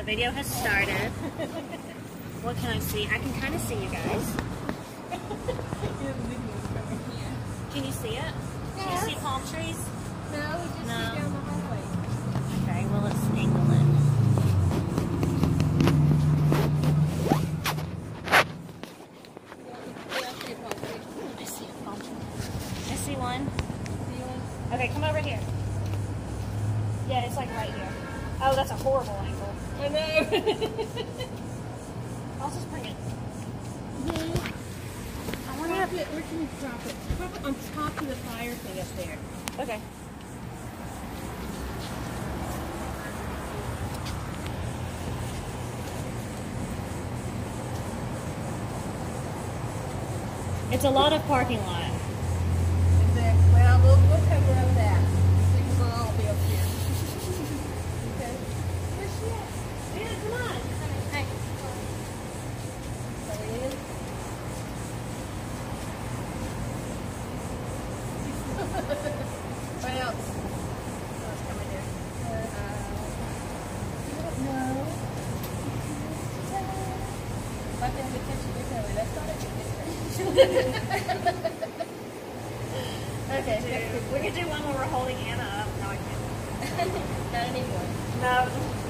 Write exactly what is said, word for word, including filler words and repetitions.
video has started. What can I see? I can kind of see you guys. Can you see it? Can you see palm trees? No, we just No. see down the hallway. Okay, well let's angle it. I see a palm tree. I see one. Okay, come over here. Yeah, it's like right here. Oh, that's a horrible angle. I know. I'll just bring it. I want to have it. Where can we drop it? Drop it on top of the fire thing up there. Okay. It's a lot of parking lot. Exactly. Well, we'll, we'll cover up that. Things will all be up here. Okay. Where's she at? Yeah, come on. Hey. There he is. What else? What else coming here? Uh, I don't know. Let them be catching your belly. That's not a good Okay. We could do one where we're holding Anna up. No, I can't. Not anymore. No.